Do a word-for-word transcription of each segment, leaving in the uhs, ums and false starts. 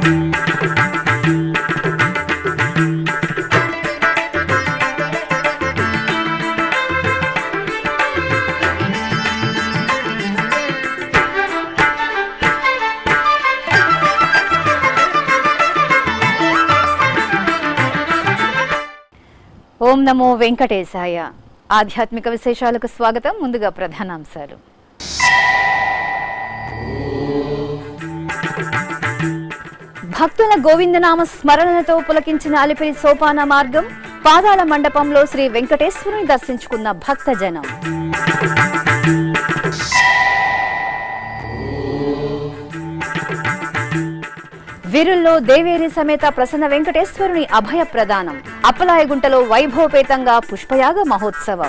ఓం నమో వెంకటేశాయ. ఆధ్యాత్మిక విశేషాలకు స్వాగతం. ముందుగా ప్రధానాంశాలు. భక్తుల గోవిందనామ స్మరణలతో పులకించిన అలిపిరి సోపాన మార్గం. పాదాల మండపంలో శ్రీ వెంకటేశ్వరుని దర్శించుకున్న భక్తజనం. వీరుల్లో దేవేరి సమేత ప్రసన్న వెంకటేశ్వరుని అభయ ప్రదానం. అప్పలాయగుంటలో వైభవపేతంగా పుష్పయాగ మహోత్సవం.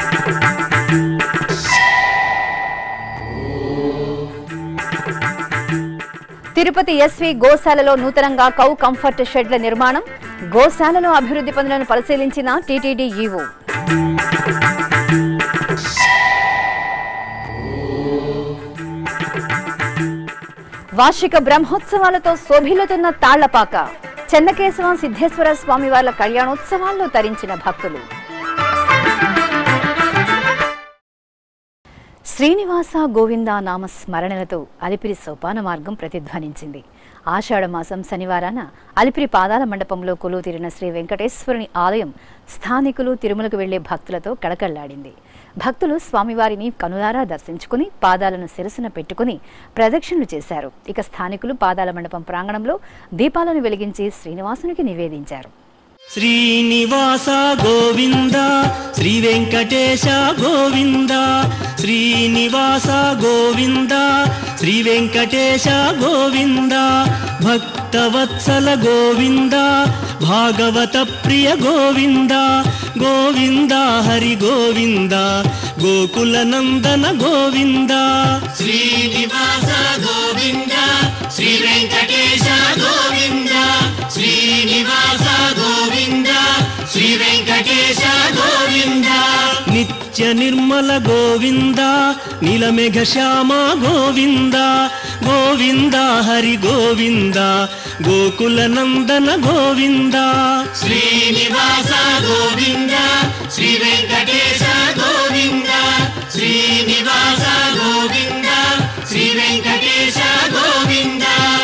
తిరుపతి ఎస్వి గోశాలలో నూతనంగా కౌ కంఫర్ట్ షెడ్ల నిర్మాణం. గోశాలలో అభివృద్ధి పనులను పరిశీలించిన టీటీడీ ఈవో. వార్షిక బ్రహ్మోత్సవాలతో శోభిల్లుతున్న తాళ్లపాక. చెన్నకేశవ సిద్ధేశ్వర స్వామివార్ల కళ్యాణోత్సవాల్లో తరించిన భక్తులు. శ్రీనివాస గోవింద నామ స్మరణలతో అలిపిరి సోపాన మార్గం ప్రతిధ్వనించింది. ఆషాఢమాసం శనివారాన అలిపిరి పాదాల మండపంలో కొలువు తీరిన శ్రీ వెంకటేశ్వరుని ఆలయం స్థానికులు తిరుమలకు వెళ్లే భక్తులతో కళకళ్లాడింది. భక్తులు స్వామివారిని కనులారా దర్శించుకుని పాదాలను శిరసున పెట్టుకుని ప్రదక్షిణలు చేశారు. ఇక స్థానికులు పాదాల మండపం ప్రాంగణంలో దీపాలను వెలిగించి శ్రీనివాసునికి నివేదించారు. శ్రీనివాస గోవింద శ్రీ వెంకటేశ గోవింద, శ్రీనివాస గోవింద శ్రీ వెంకటేశ గోవింద, భక్తవత్సల గోవింద భాగవత ప్రియ గోవింద, గోవింద హరి గోవింద గోకుల నందన గోవింద. శ్రీనివాస గోవింద శ్రీ వెంకటేశ గోవింద, శ్రీనివాస గోవింద శ్రీ వెంకటేశ గోవింద, నిత్య నిర్మల గోవింద నీలమేఘ శ్యామ గోవింద, గోవింద హరి గోవింద గోకుల నందన గోవింద. శ్రీనివాస గోవింద శ్రీ వెంకటేశ గోవింద, శ్రీనివాస గోవింద శ్రీ వెంకటేశ గోవింద.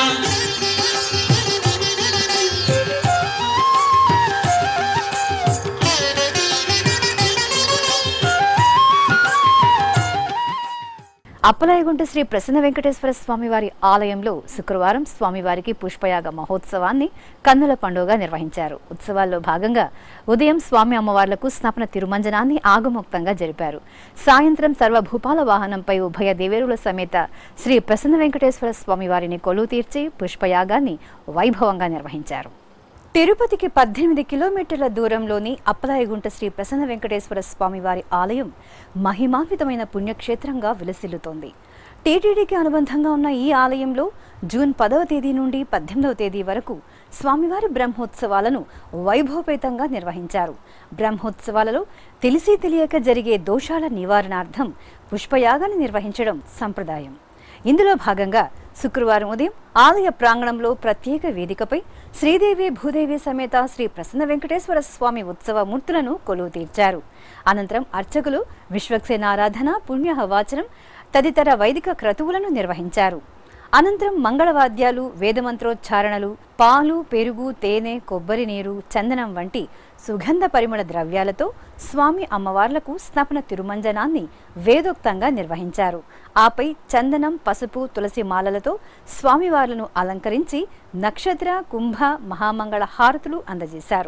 అప్పలాయగుంట శ్రీ ప్రసన్న వెంకటేశ్వర స్వామివారి ఆలయంలో శుక్రవారం స్వామివారికి పుష్పయాగ మహోత్సవాన్ని కన్నుల పండుగగా నిర్వహించారు. ఉత్సవాల్లో భాగంగా ఉదయం స్వామి అమ్మవార్లకు స్నపన తిరుమంజనాన్ని ఆగమోక్తంగా జరిపారు. సాయంత్రం సర్వభూపాల వాహనంపై ఉభయ దేవేరుల సమేత శ్రీ ప్రసన్న వెంకటేశ్వర స్వామివారిని కొలువు తీర్చి పుష్పయాగాన్ని వైభవంగా నిర్వహించారు. తిరుపతికి పద్దెనిమిది కిలోమీటర్ల దూరంలోని అప్పలాయగుంట శ్రీ ప్రసన్న వెంకటేశ్వర స్వామివారి ఆలయం మహిమాన్వితమైన పుణ్యక్షేత్రంగా విలసిల్లుతోంది. టీటీడీకి అనుబంధంగా ఉన్న ఈ ఆలయంలో జూన్ పదవ తేదీ నుండి పద్దెనిమిదవ తేదీ వరకు స్వామివారి బ్రహ్మోత్సవాలను వైభవపేతంగా నిర్వహించారు. బ్రహ్మోత్సవాలలో తెలిసి తెలియక జరిగే దోషాల నివారణార్థం పుష్పయాగాన్ని నిర్వహించడం సంప్రదాయం. ఇందులో భాగంగా శుక్రవారం ఉదయం ఆలయ ప్రాంగణంలో ప్రత్యేక వేదికపై శ్రీదేవి భూదేవి సమేత శ్రీ ప్రసన్న వెంకటేశ్వర స్వామి ఉత్సవ మూర్తులను కొలువు తీర్చారు. అనంతరం అర్చకులు విశ్వక్సేనారాధన, పుణ్యహవాచనం తదితర వైదిక క్రతువులను నిర్వహించారు. అనంతరం మంగళవాద్యాలు, వేదమంత్రోచ్చారణలు, పాలు, పెరుగు, తేనె, కొబ్బరి నీరు, చందనం వంటి సుగంధ పరిమళ ద్రవ్యాలతో స్వామి అమ్మవార్లకు స్నపన తిరుమంజనాన్ని వేదోక్తంగా నిర్వహించారు. ఆపై చందనం, పసుపు, తులసి మాలలతో స్వామివార్లను అలంకరించి నక్షత్ర, కుంభ, మహామంగళ హారతులు అందజేశారు.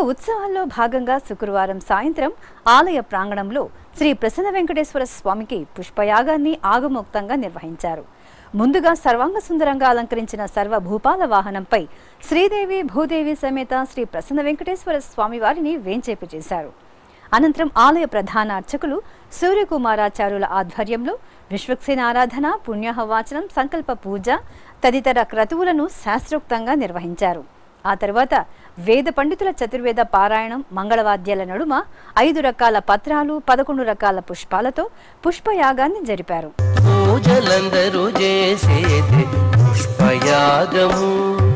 ఉత్సవాల్లో భాగంగా శుక్రవారం సాయంత్రం ఆలయ ప్రాంగణంలో శ్రీ ప్రసన్న వెంకటేశ్వర స్వామికి పుష్పయాగాన్ని ఆగమోక్తంగా నిర్వహించారు. ముందుగా సర్వాంగ సుందరంగా అలంకరించిన సర్వభూపాల వాహనంపై శ్రీదేవి భూదేవి సమేత శ్రీ ప్రసన్న వెంకటేశ్వర స్వామి వారిని వేంచేపు చేశారు. అనంతరం ఆలయ ప్రధాన అర్చకులు సూర్యకుమారాచార్యుల ఆధ్వర్యంలో విశ్వక్సేన ఆరాధన, పుణ్యాహవాచనం, సంకల్ప పూజ తదితర క్రతువులను శాస్త్రోక్తంగా నిర్వహించారు. ఆ తర్వాత వేద పండితుల చతుర్వేద పారాయణం, మంగళవాద్యాల నడుమ ఐదు రకాల పత్రాలు, పదకొండు రకాల పుష్పాలతో పుష్పయాగాన్ని జరిపారు. పూజలందరూ చేసేది పుష్పయాగము,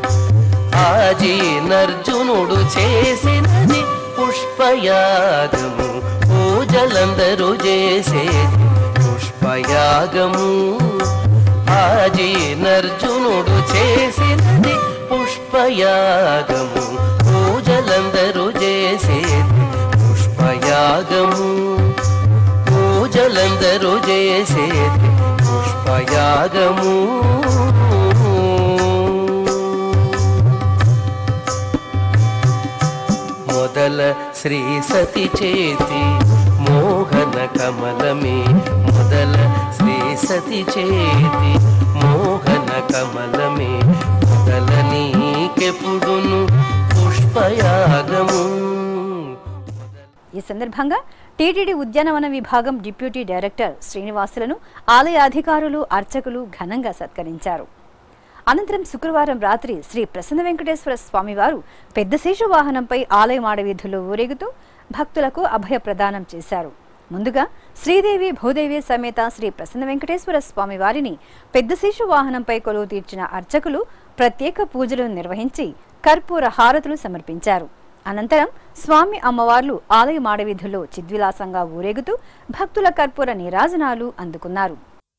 ఆజీనర్జునుడు చేసినది పుష్పయాగము. పూజలందరూ చేసేది పుష్పయాగము, ఆజీనర్జునుడు చేసినది పుష్పయాగము. పూజలందరూ చేసేది పుష్పయాగము, పూజలందరూ చేసేది పుష్పయాగము. మొదల శ్రీ సతి చేతి మోహన కమలమే, మొదల శ్రీ సతి చేతి మోహన కమలమే, మొదల నీకెప్పుడును పుష్పయాగము. ఈ సందర్భంగా టీటీడీ ఉద్యానవన విభాగం డిప్యూటీ డైరెక్టర్ శ్రీనివాసులను ఆలయ అధికారులు, అర్చకులు ఘనంగా సత్కరించారు. అనంతరం శుక్రవారం రాత్రి శ్రీ ప్రసన్న వెంకటేశ్వర స్వామివారు పెద్ద శేష వాహనంపై ఆలయ మాడవీధుల్లో ఊరేగుతూ భక్తులకు అభయ ప్రదానం చేశారు. ముందుగా శ్రీదేవి భూదేవి సమేత శ్రీ ప్రసన్న వెంకటేశ్వర స్వామి వారిని పెద్ద శేష వాహనంపై కొలువు తీర్చిన అర్చకులు ప్రత్యేక పూజలు నిర్వహించి కర్పూర హారతులు సమర్పించారు. అనంతరం స్వామి అమ్మవార్లు ఆలయ మాడవీధుల్లో చిద్విలాసంగా ఊరేగుతూ భక్తుల కర్పూర నీరాజనాలు అందుకున్నారు.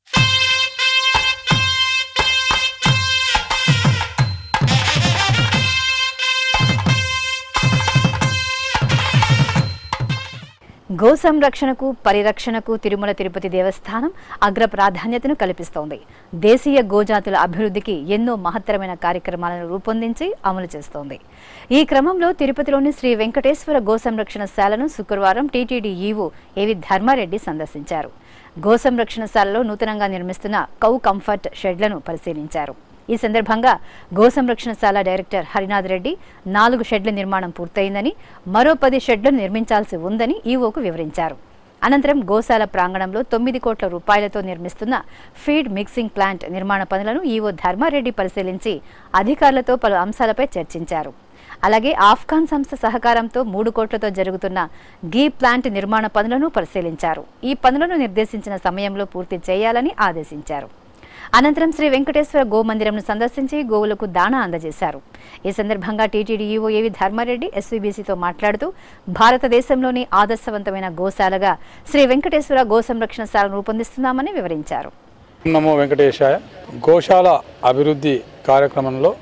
గో సంరక్షణకు, పరిరక్షణకు తిరుమల తిరుపతి దేవస్థానం అగ్ర ప్రాధాన్యతను కల్పిస్తోంది. దేశీయ గోజాతుల అభివృద్ధికి ఎన్నో మహత్తరమైన కార్యక్రమాలను రూపొందించి అమలు చేస్తోంది. ఈ క్రమంలో తిరుపతిలోని శ్రీ వెంకటేశ్వర గో సంరక్షణశాలను శుక్రవారం టీటీడీ ఈవో ఏవి ధర్మారెడ్డి సందర్శించారు. గో సంరక్షణశాలలో నూతనంగా నిర్మిస్తున్న కౌ కంఫర్ట్ షెడ్లను పరిశీలించారు. ఈ సందర్భంగా గో సంరక్షణశాల డైరెక్టర్ హరినాథ్ రెడ్డి నాలుగు షెడ్ల నిర్మాణం పూర్తయిందని, మరో పది షెడ్లను నిర్మించాల్సి ఉందని ఈవోకు వివరించారు. అనంతరం గోశాల ప్రాంగణంలో తొమ్మిది కోట్ల రూపాయలతో నిర్మిస్తున్న ఫీడ్ మిక్సింగ్ ప్లాంట్ నిర్మాణ పనులను ఈవో ధర్మారెడ్డి పరిశీలించి అధికారులతో పలు అంశాలపై చర్చించారు. అలాగే ఆఫ్ఘాన్ సంస్థ సహకారంతో మూడు కోట్లతో జరుగుతున్న గీ ప్లాంట్ నిర్మాణ పనులను పరిశీలించారు. ఈ పనులను నిర్దేశించిన సమయంలో పూర్తి చేయాలని ఆదేశించారు. అనంతరం శ్రీ వెంకటేశ్వర గో మందిరంను సందర్శించి గోవులకు దాణా అందజేశారు. ఈ సందర్భంగా టీటీడీ ఈవో ఏవి ధర్మారెడ్డి ఎస్వీబీసీతో మాట్లాడుతూ భారతదేశంలోని ఆదర్శవంతమైన గోశాలగా శ్రీ వెంకటేశ్వర గో సంరక్షణశాలను రూపొందిస్తున్నామని వివరించారు. నమో వెంకటేశాయ. గోశాల అభివృద్ధి కార్యక్రమంలో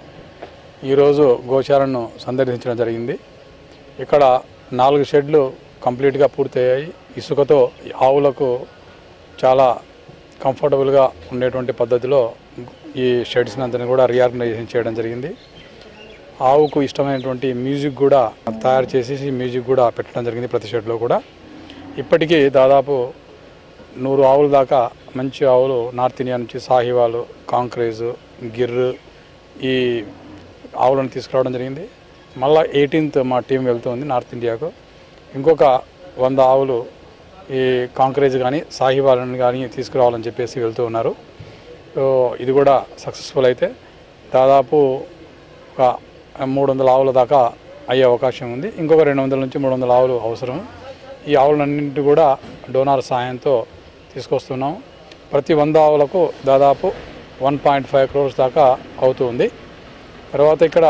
ఈరోజు గోశాలను సందర్శించడం జరిగింది. ఇక్కడ నాలుగు షెడ్లు కంప్లీట్గా పూర్తయ్యాయి. ఇసుకతో ఆవులకు చాలా కంఫర్టబుల్గా ఉండేటువంటి పద్ధతిలో ఈ షెడ్స్ అంతా కూడా రీఆర్గనైజేషన్ చేయడం జరిగింది. ఆవుకు ఇష్టమైనటువంటి మ్యూజిక్ కూడా తయారు చేసేసి మ్యూజిక్ కూడా పెట్టడం జరిగింది ప్రతి షెడ్లో కూడా. ఇప్పటికీ దాదాపు నూరు ఆవుల దాకా మంచి ఆవులు నార్త్ ఇండియా నుంచి సాహివాలు, కాంక్రేజ్, గిర్రు ఈ ఆవులను తీసుకురావడం జరిగింది. మళ్ళీ ఎయిటీన్త్ మా టీం వెళ్తుంది నార్త్ ఇండియాకు. ఇంకొక వంద ఆవులు ఈ కాంక్రేజ్ కానీ సాహివాలను కానీ తీసుకురావాలని చెప్పేసి వెళ్తూ ఉన్నారు. సో ఇది కూడా సక్సెస్ఫుల్ అయితే దాదాపు ఒక మూడు వందల ఆవుల దాకా అయ్యే అవకాశం ఉంది. ఇంకొక రెండు వందల నుంచి మూడు వందల ఆవులు అవసరం. ఈ ఆవులన్నింటి కూడా డోనార్ సహాయంతో తీసుకొస్తున్నాం. ప్రతి వంద ఆవులకు దాదాపు వన్ పాయింట్ ఫైవ్ క్రోర్స్ దాకా అవుతుంది. తర్వాత ఇక్కడ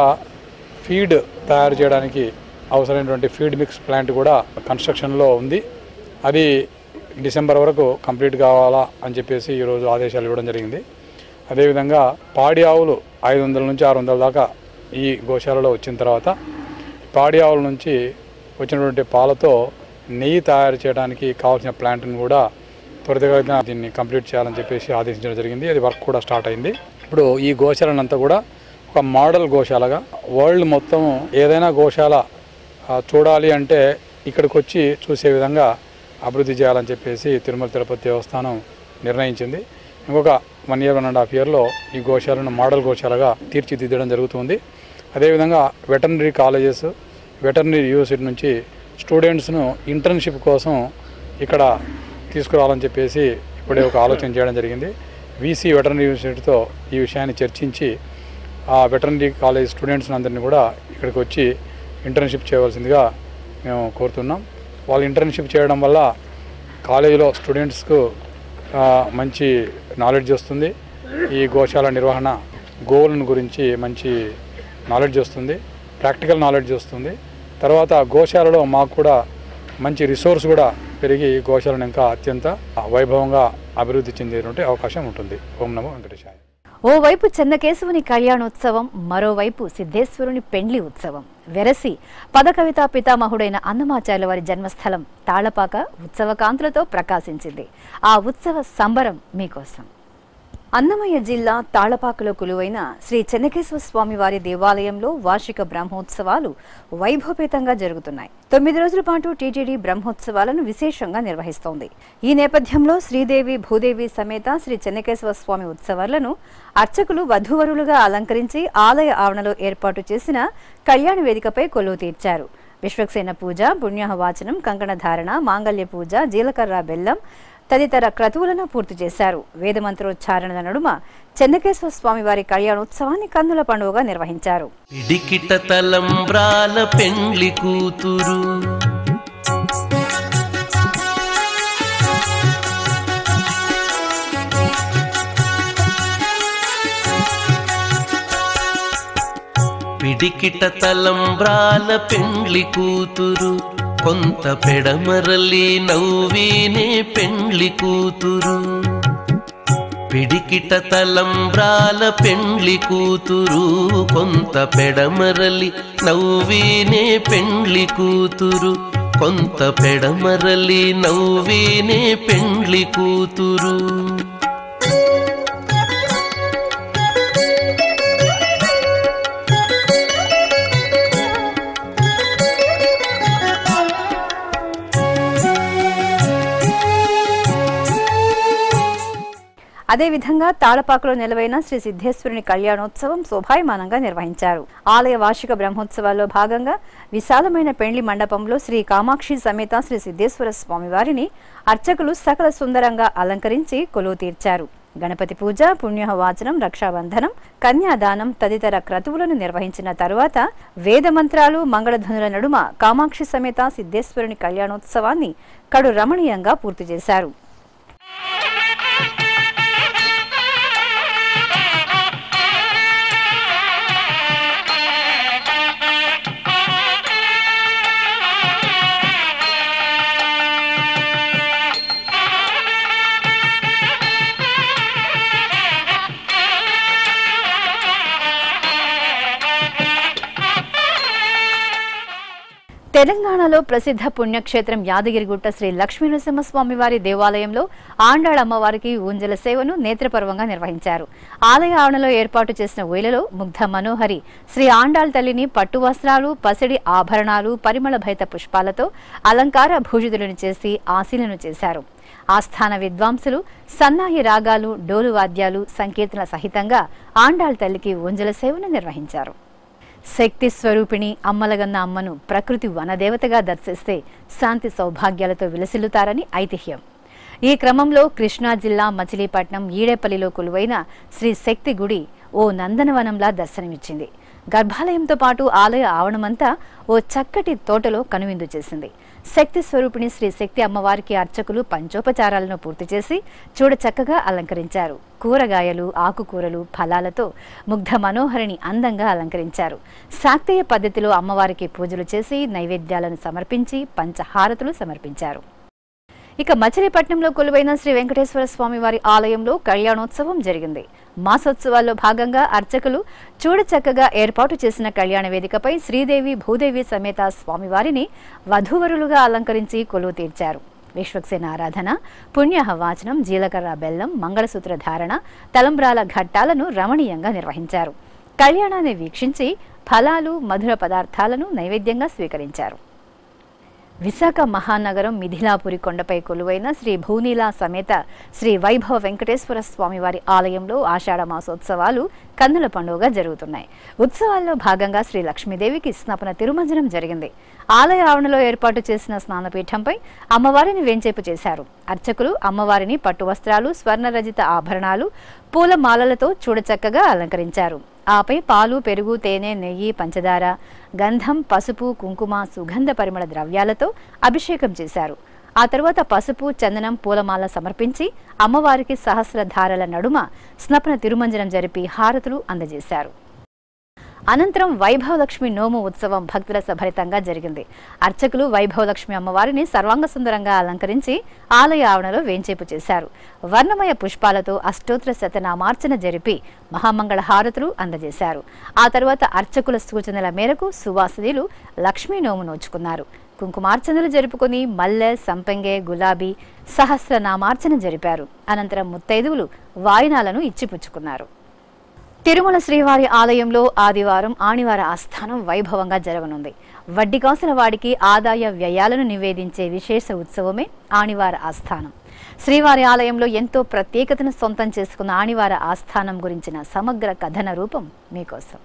ఫీడ్ తయారు చేయడానికి అవసరమైనటువంటి ఫీడ్ మిక్స్ ప్లాంట్ కూడా కన్స్ట్రక్షన్లో ఉంది. అది డిసెంబర్ వరకు కంప్లీట్ కావాలా అని చెప్పేసి ఈరోజు ఆదేశాలు ఇవ్వడం జరిగింది. అదేవిధంగా పాడి ఆవులు ఐదు వందల నుంచి ఆరు వందల దాకా ఈ గోశాలలో వచ్చిన తర్వాత పాడి ఆవుల నుంచి వచ్చినటువంటి పాలతో నెయ్యి తయారు చేయడానికి కావాల్సిన ప్లాంట్ని కూడా త్వరితగతిన దీన్ని కంప్లీట్ చేయాలని చెప్పేసి ఆదేశించడం జరిగింది. అది వర్క్ కూడా స్టార్ట్ అయింది. ఇప్పుడు ఈ గోశాలనంతా కూడా ఒక మోడల్ గోశాలగా వరల్డ్ మొత్తం ఏదైనా గోశాల చూడాలి అంటే ఇక్కడికి వచ్చి చూసే విధంగా అభివృద్ధి చేయాలని చెప్పేసి తిరుమల తిరుపతి దేవస్థానం నిర్ణయించింది. ఇంకొక one year one and half ఇయర్లో ఈ గోశాలను మోడల్ గోశాలగా తీర్చిదిద్దడం జరుగుతుంది. అదేవిధంగా వెటర్నరీ కాలేజెస్, వెటర్నరీ యూనివర్సిటీ నుంచి స్టూడెంట్స్ను ఇంటర్న్షిప్ కోసం ఇక్కడ తీసుకురావాలని చెప్పేసి ఇప్పుడే ఒక ఆలోచన చేయడం జరిగింది. వీసీ వెటర్నరీ యూనివర్సిటీతో ఈ విషయాన్ని చర్చించి ఆ వెటర్నరీ కాలేజ్ స్టూడెంట్స్ అందరినీ కూడా ఇక్కడికి వచ్చి ఇంటర్న్షిప్ చేయవలసిందిగా మేము కోరుతున్నాం. వాళ్ళు ఇంటర్న్షిప్ చేయడం వల్ల కాలేజీలో స్టూడెంట్స్కు మంచి నాలెడ్జ్ వస్తుంది. ఈ గోశాల నిర్వహణ, గోవులను గురించి మంచి నాలెడ్జ్ వస్తుంది, ప్రాక్టికల్ నాలెడ్జ్ వస్తుంది. తర్వాత గోశాలలో మాకు కూడా మంచి రిసోర్స్ కూడా పెరిగి గోశాలను ఇంకా అత్యంత వైభవంగా అభివృద్ధి చెందేటువంటి అవకాశం ఉంటుంది. ఓం నమో వెంకటేశాయ. ఓవైపు చెన్నకేశవుని కళ్యాణోత్సవం, మరోవైపు సిద్ధేశ్వరుని పెండ్లి ఉత్సవం. వెరసి పదకవితా పితామహుడైన అన్నమాచార్యుల వారి జన్మస్థలం తాళపాక ఉత్సవ కాంతులతో ప్రకాశించింది. ఆ ఉత్సవ సంబరం మీకోసం. అన్నమయ్య జిల్లా తాళపాకలో కొలువైన శ్రీ చెన్నకేశవ స్వామి వారి దేవాలయంలో వార్షిక బ్రహ్మోత్సవాలు వైభవపేతంగా జరుగుతున్నాయి. తొమ్మిది రోజుల పాటు టీటీడీ బ్రహ్మోత్సవాలను విశేషంగా నిర్వహిస్తోంది. ఈ నేపథ్యంలో శ్రీదేవి భూదేవి సమేత శ్రీ చెన్నకేశవ స్వామి ఉత్సవాలను అర్చకులు వధూవరులుగా అలంకరించి ఆలయ ఆవరణలో ఏర్పాటు చేసిన కళ్యాణ వేదికపై కొలువు తీర్చారు. విశ్వక్సేన పూజ, పుణ్యాహవాచనం, కంకణ ధారణ, మాంగళ్య పూజ, జీలకర్ర బెల్లం తదితర క్రతువులను పూర్తి చేశారు. వేదమంత్రోచ్చారణల నడుమ చెన్నకేశవ స్వామి వారి కళ్యాణోత్సవాన్ని కన్నుల పండుగగా నిర్వహించారు. పిడికిట తలంబ్రాల పెండ్లి కూతురు, పిడికిట తలంబ్రాల పెండ్లి కూతురు, కొంత పెడమరలి నవ్వీనే పెండ్లి కూతురు. పిడికిట తలంబ్రాల పెండ్లి కూతురు, కొంత పెడమరలి నవ్వీనే పెండ్లి కూతురు. కొంత పెడమరలి నవ్వీనే పెండ్లి కూతురు. అదేవిధంగా తాళపాకలో నెలవైన శ్రీ సిద్ధేశ్వరుని కళ్యాణోత్సవం శోభాయమానంగా నిర్వహించారు. ఆలయ వార్షిక బ్రహ్మోత్సవాల్లో భాగంగా విశాలమైన పెండ్లి మండపంలో శ్రీ కామాక్షి సమేత శ్రీ సిద్ధేశ్వర స్వామి వారిని అర్చకులు సకల సుందరంగా అలంకరించి కొలువు తీర్చారు. గణపతి పూజ, పుణ్యహవాచనం, రక్షాబంధనం, కన్యాదానం తదితర క్రతువులను నిర్వహించిన తరువాత వేదమంత్రాలు, మంగళధ్వనుల నడుమ కామాక్షి సమేత సిద్ధేశ్వరుని కళ్యాణోత్సవాన్ని కడు రమణీయంగా పూర్తి చేశారు. తెలంగాణలో ప్రసిద్ధ పుణ్యక్షేత్రం యాదగిరిగుట్ట శ్రీ లక్ష్మీనరసింహస్వామి వారి దేవాలయంలో ఆండాళ అమ్మవారికి ఊంజల సేవను నేత్రపర్వంగా నిర్వహించారు. ఆలయ ఆవరణలో ఏర్పాటు చేసిన ఊయలలో ముగ్ధ మనోహరి శ్రీ ఆండాళ్ తల్లిని పట్టు వస్త్రాలు, పసిడి ఆభరణాలు, పరిమళ భైత పుష్పాలతో అలంకార భూషితులను చేసి ఆశీలను చేశారు. ఆస్థాన విద్వాంసులు సన్నాయి రాగాలు, డోలు వాద్యాలు, సంకీర్తన సహితంగా ఆండాళ్ తల్లికి ఊంజల సేవను నిర్వహించారు. శక్తి స్వరూపిణి అమ్మలగన్న అమ్మను ప్రకృతి వనదేవతగా దర్శిస్తే శాంతి సౌభాగ్యాలతో విలసిల్లుతారని ఐతిహ్యం. ఈ క్రమంలో కృష్ణా జిల్లా మచిలీపట్నం ఈడేపల్లిలో కొలువైన శ్రీ శక్తి గుడి ఓ నందనవనంలా దర్శనమిచ్చింది. గర్భాలయంతో పాటు ఆలయ ఆవరణమంతా ఓ చక్కటి తోటలో కనువిందు చేసింది. శక్తి స్వరూపిణి శ్రీ శక్తి అమ్మవారికి అర్చకులు పంచోపచారాలను పూర్తి చేసి చూడ చక్కగా అలంకరించారు. కూరగాయలు, ఆకుకూరలు, ఫలాలతో ముగ్ధ మనోహరిని అందంగా అలంకరించారు. శాక్తేయ పద్ధతిలో అమ్మవారికి పూజలు చేసి నైవేద్యాలను సమర్పించి పంచహారతులు సమర్పించారు. ఇక మచిలీపట్నంలో కొలువైన శ్రీ వెంకటేశ్వర స్వామి వారి ఆలయంలో కళ్యాణోత్సవం జరిగింది. మాసోత్సవాల్లో భాగంగా అర్చకులు చూడచక్కగా ఏర్పాటు చేసిన కళ్యాణ వేదికపై శ్రీదేవి భూదేవి సమేత స్వామివారిని వధూవరులుగా అలంకరించి కొలువు తీర్చారు. విశ్వక్సేన ఆరాధన, పుణ్యహవాచనం, జీలకర్ర బెల్లం, మంగళసూత్ర ధారణ, తలంబ్రాల ఘట్టాలను రమణీయంగా నిర్వహించారు. కళ్యాణాన్ని వీక్షించి ఫలాలు మధుర పదార్థాలను నైవేద్యంగా స్వీకరించారు. విశాఖ మహానగరం మిథిలాపురి కొండపై కొలువైన శ్రీ భూనీలా సమేత శ్రీ వైభవ వెంకటేశ్వర స్వామివారి ఆలయంలో ఆషాఢ మాసోత్సవాలు కన్నుల పండుగగా జరుగుతున్నాయి. ఉత్సవాల్లో భాగంగా శ్రీ లక్ష్మీదేవికి స్నపన తిరుమంజనం జరిగింది. ఆలయ ఆవరణలో ఏర్పాటు చేసిన స్నానపీఠంపై అమ్మవారిని వేంచేపు చేశారు. అర్చకులు అమ్మవారిని పట్టు వస్త్రాలు, స్వర్ణరజిత ఆభరణాలు, పూలమాలలతో చూడచక్కగా అలంకరించారు. ఆపై పాలు, పెరుగు, తేనె, నెయ్యి, పంచదార, గంధం, పసుపు, కుంకుమ, సుగంధ పరిమళ ద్రవ్యాలతో అభిషేకం చేశారు. ఆ తర్వాత పసుపు, చందనం, పూలమాల సమర్పించి అమ్మవారికి సహస్రధారల నడుమ స్నపన తిరుమంజనం జరిపి హారతులు అందజేశారు. అనంతరం వైభవలక్ష్మి నోము ఉత్సవం భక్తుల సభరితంగా జరిగింది. అర్చకులు వైభవలక్ష్మి అమ్మవారిని సర్వాంగ సుందరంగా అలంకరించి ఆలయ ఆవరణలో వేంచేపు చేశారు. వర్ణమయ పుష్పాలతో అష్టోత్తర శతనామార్చన జరిపి మహామంగళ హారతులు అందజేశారు. ఆ తర్వాత అర్చకుల సూచనల మేరకు సువాసినులు లక్ష్మీ నోము నోచుకున్నారు. కుంకుమార్చనలు జరుపుకుని మల్లె, సంపెంగె, గులాబీ సహస్రనామార్చన జరిపారు. అనంతరం ముత్తైదువులు వాయినాలను ఇచ్చిపుచ్చుకున్నారు. తిరుమల శ్రీవారి ఆలయంలో ఆదివారం ఆణివార ఆస్థానం వైభవంగా జరగనుంది. వడ్డీ కాసుల వాడికి ఆదాయ వ్యయాలను నివేదించే విశేష ఉత్సవమే ఆణివార ఆస్థానం. శ్రీవారి ఆలయంలో ఎంతో ప్రత్యేకతను సొంతం చేసుకున్న ఆణివార ఆస్థానం గురించిన సమగ్ర కథన రూపం మీకోసం.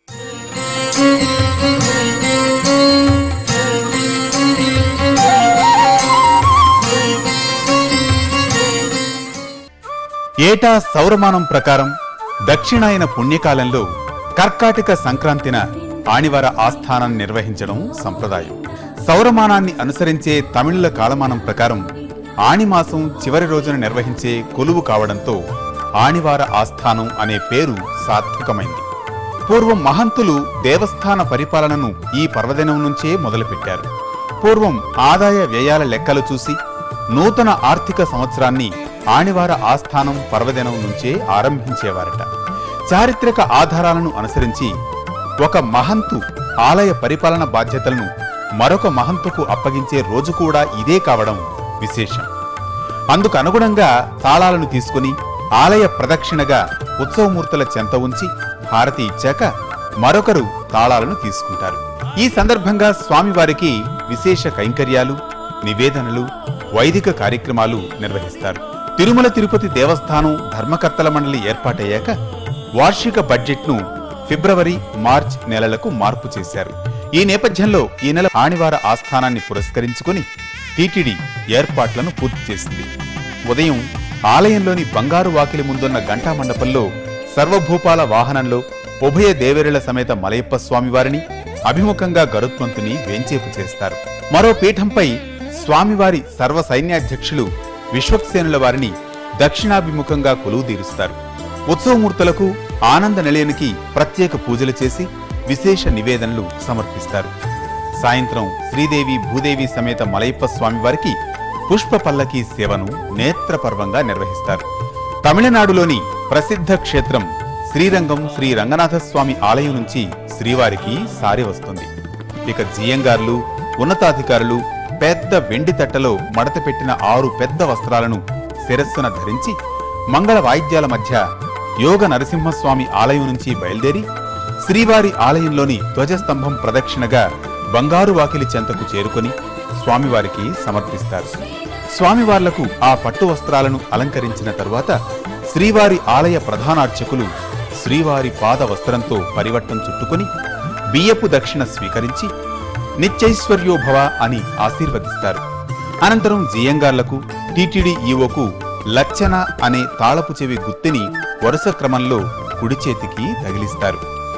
ఏటా సౌరమానం ప్రకారం దక్షిణాయన పుణ్యకాలంలో కర్కాటక సంక్రాంతిన ఆణివార ఆస్థానాన్ని నిర్వహించడం సంప్రదాయం. సౌరమానాన్ని అనుసరించే తమిళుల కాలమానం ప్రకారం ఆణిమాసం చివరి రోజున నిర్వహించే కొలువు కావడంతో ఆణివార ఆస్థానం అనే పేరు సార్థకమైంది. పూర్వం మహంతులు దేవస్థాన పరిపాలనను ఈ పర్వదినం నుంచే మొదలుపెట్టారు. పూర్వం ఆదాయ వ్యయాల లెక్కలు చూసి నూతన ఆర్థిక సంవత్సరాన్ని ఆణివార ఆస్థానం పర్వదినం నుంచే ఆరంభించేవారట. చారిత్రక ఆధారాలను అనుసరించి ఒక మహంతు ఆలయ పరిపాలన బాధ్యతలను మరొక మహంతుకు అప్పగించే రోజు కూడా ఇదే కావడం విశేషం. అందుకు అనుగుణంగా తాళాలను తీసుకుని ఆలయ ప్రదక్షిణగా ఉత్సవమూర్తుల చెంత ఉంచి హారతి ఇచ్చాక మరొకరు తాళాలను తీసుకుంటారు. ఈ సందర్భంగా స్వామివారికి విశేష కైంకర్యాలు, నివేదనలు, వైదిక కార్యక్రమాలు నిర్వహిస్తారు. తిరుమల తిరుపతి దేవస్థానం ధర్మకర్తల మండలి ఏర్పాటయ్యాక వార్షిక బడ్జెట్ను ఫిబ్రవరి, మార్చ్ నెలలకు మార్పు చేశారు. ఈ నేపథ్యంలో ఈ నెల ఆణివార ఆస్థానాన్ని పురస్కరించుకుని టీటీడీ ఏర్పాట్లను పూర్తి చేసింది. ఉదయం ఆలయంలోని బంగారు వాకిలి ముందున్న ఘంటా మండపంలో సర్వభూపాల వాహనంలో ఉభయ దేవేరుల సమేత మలయప్ప స్వామివారిని అభిముఖంగా గరుత్మంతుని వేంచేపు చేస్తారు. మరో పీఠంపై స్వామివారి సర్వ సైన్యాధ్యక్షులు విశ్వక్సేనుల వారిని దక్షిణాభిముఖంగా కొలువుదీరుస్తారు. ఉత్సవమూర్తులకు ఆనంద నిలయానికి ప్రత్యేక పూజలు చేసి విశేష నివేదనలు సమర్పిస్తారు. సాయంత్రం శ్రీదేవి భూదేవి సమేత మలయప్ప స్వామివారికి పుష్ప పల్లకీ సేవను నేత్రపర్వంగా నిర్వహిస్తారు. తమిళనాడులోని ప్రసిద్ధ క్షేత్రం శ్రీరంగం శ్రీ రంగనాథస్వామి ఆలయం నుంచి శ్రీవారికి సారి వస్తుంది. ఇక జియంగార్లు, ఉన్నతాధికారులు పెద్ద వెండి తట్టలో మడత పెట్టిన ఆరు పెద్ద వస్త్రాలను శిరస్సున ధరించి మంగళ వాయిద్యాల మధ్య యోగ నరసింహస్వామి ఆలయం నుంచి బయలుదేరి శ్రీవారి ఆలయంలోని ధ్వజస్తంభం ప్రదక్షిణగా బంగారు వాకిలి చెంతకు చేరుకుని స్వామివారికి సమర్పిస్తారు. స్వామివార్లకు ఆ పట్టు వస్త్రాలను అలంకరించిన తరువాత శ్రీవారి ఆలయ ప్రధానార్చకులు శ్రీవారి పాద వస్త్రంతో పరివట్టం చుట్టుకుని బియ్యపు దక్షిణ స్వీకరించి నిత్యైశ్వర్యోభవ అని ఆశీర్వదిస్తారు. అనంతరం జియంగార్లకు, టీటీడీ ఈవోకు లచ్చన అనే తాళపు చెవి గుత్తిని వరుస క్రమంలో కుడి చేతికి తగిలిస్తారు.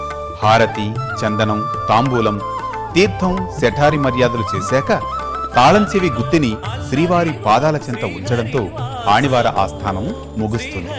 హారతి, చందనం, తాంబూలం, తీర్థం, శఠారి మర్యాదలు చేశాక తాళం చెవి గుత్తిని శ్రీవారి పాదాల చెంత ఉంచడంతో ఆణివార ఆస్థానం ముగుస్తుంది.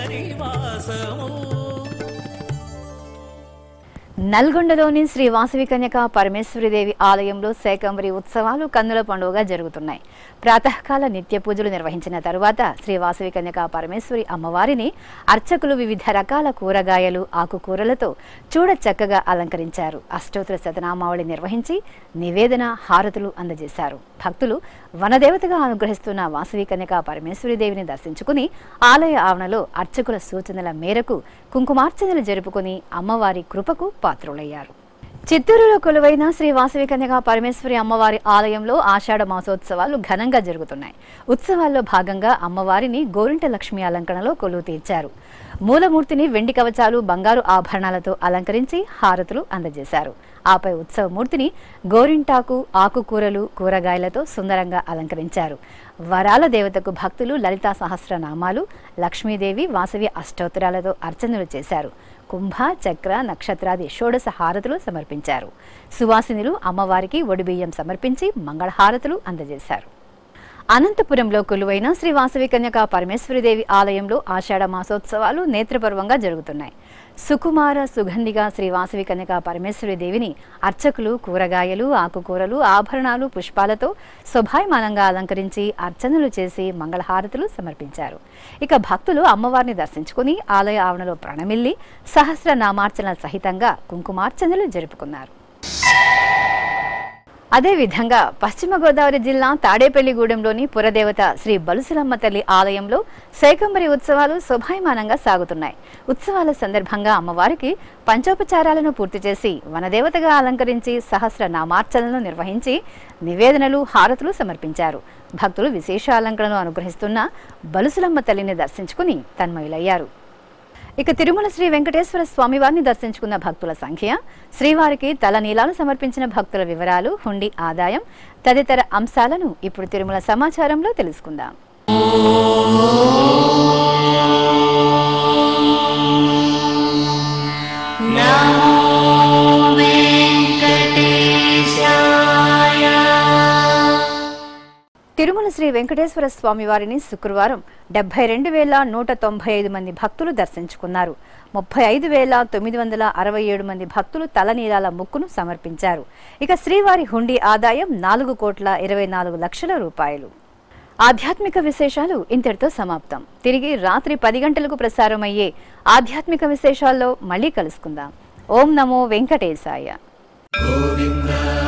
నల్గొండలోని శ్రీ వాసవి కన్యక పరమేశ్వరీదేవి ఆలయంలో శాకంబరి ఉత్సవాలు కన్నుల పండుగగా జరుగుతున్నాయి. ప్రాతకాల నిత్య పూజలు నిర్వహించిన తరువాత శ్రీ వాసవి కన్యక పరమేశ్వరి అమ్మవారిని అర్చకులు వివిధ రకాల కూరగాయలు, ఆకుకూరలతో చూడ చక్కగా అలంకరించారు. అష్టోత్తర శతనామావళి నిర్వహించి నివేదన, హారతులు అందజేశారు. భక్తులు వనదేవతగా అనుగ్రహిస్తున్న వాసవి కన్యక పరమేశ్వరీదేవిని దర్శించుకుని ఆలయ ఆవరణలో అర్చకుల సూచనల మేరకు కుంకుమార్చనలు జరుపుకుని అమ్మవారి కృపకు పాత్రులయ్యారు. చిత్తూరులో కొలువైన శ్రీ వాసవి కన్యకా పరమేశ్వరి అమ్మవారి ఆలయంలో ఆషాఢ మాసోత్సవాలు ఘనంగా జరుగుతున్నాయి. ఉత్సవాల్లో భాగంగా అమ్మవారిని గోరింట లక్ష్మి అలంకరణలో కొలువు తీర్చారు. మూలమూర్తిని వెండి కవచాలు, బంగారు ఆభరణాలతో అలంకరించి హారతులు అందజేశారు. ఆపై ఉత్సవమూర్తిని గోరింటాకు, ఆకుకూరలు, కూరగాయలతో సుందరంగా అలంకరించారు. వరాల దేవతకు భక్తులు లలితా సహస్రనామాలు, లక్ష్మీదేవి, వాసవి అష్టోత్తరాలతో అర్చనలు చేశారు. కుంభ, చక్ర, నక్షత్రాది షోడశ హారతులు సమర్పించారు. సువాసినులు అమ్మవారికి ఒడిబియ్యం సమర్పించి మంగళహారతులు అందజేశారు. అనంతపురంలో కొలువైన శ్రీ వాసవి కన్యకా పరమేశ్వరిదేవి ఆలయంలో ఆషాఢ మాసోత్సవాలు నేత్రపర్వంగా జరుగుతున్నాయి. సుకుమార సుగంధిగా శ్రీ వాసవి కన్యకా పరమేశ్వరి దేవిని అర్చకులు కూరగాయలు, ఆకుకూరలు, ఆభరణాలు, పుష్పాలతో శోభాయమానంగా అలంకరించి అర్చనలు చేసి మంగళహారతులు సమర్పించారు. ఇక భక్తులు అమ్మవారిని దర్శించుకుని ఆలయ ఆవరణలో ప్రణమిల్లి సహస్రనామార్చన సహితంగా కుంకుమార్చనలు జరుపుకున్నారు. అదేవిధంగా పశ్చిమ గోదావరి జిల్లా తాడేపల్లిగూడెంలోని పురదేవత శ్రీ బలుసులమ్మ తల్లి ఆలయంలో శేకంబరి ఉత్సవాలు శోభాయమానంగా సాగుతున్నాయి. ఉత్సవాల సందర్భంగా అమ్మవారికి పంచోపచారాలను పూర్తి చేసి వనదేవతగా అలంకరించి సహస్ర నామార్చనలను నిర్వహించి నివేదనలు, హారతులు సమర్పించారు. భక్తులు విశేష అలంకరణను అనుగ్రహిస్తున్న బలుసులమ్మ తల్లిని దర్శించుకుని తన్మయులయ్యారు. ఇక తిరుమల శ్రీ వెంకటేశ్వర స్వామివారిని దర్శించుకున్న భక్తుల సంఖ్య, శ్రీవారికి తలనీలాలు సమర్పించిన భక్తుల వివరాలు, హుండీ ఆదాయం తదితర అంశాలను ఇప్పుడు తిరుమల సమాచారంలో తెలుసుకుందాం. తిరుమల శ్రీ వెంకటేశ్వర స్వామి వారిని శుక్రవారం డెబ్బై రెండు వేల నూట తొంభై ఐదు మంది భక్తులు దర్శించుకున్నారు. ముప్పై ఐదు వేల తొమ్మిది వందల అరవై ఏడు మంది భక్తులు తలనీలాల ముక్కును సమర్పించారు. ఇక శ్రీవారి హుండీ ఆదాయం నాలుగు కోట్ల ఇరవై నాలుగు లక్షల రూపాయలు. ఆధ్యాత్మిక విశేషాలు ఇంతటితో సమాప్తం. తిరిగి రాత్రి పది గంటలకు ప్రసారమయ్యే ఆధ్యాత్మిక విశేషాల్లో మళ్ళీ కలుసుకుందాం. ఓం నమో వెంకటేశాయ. గోవిందా.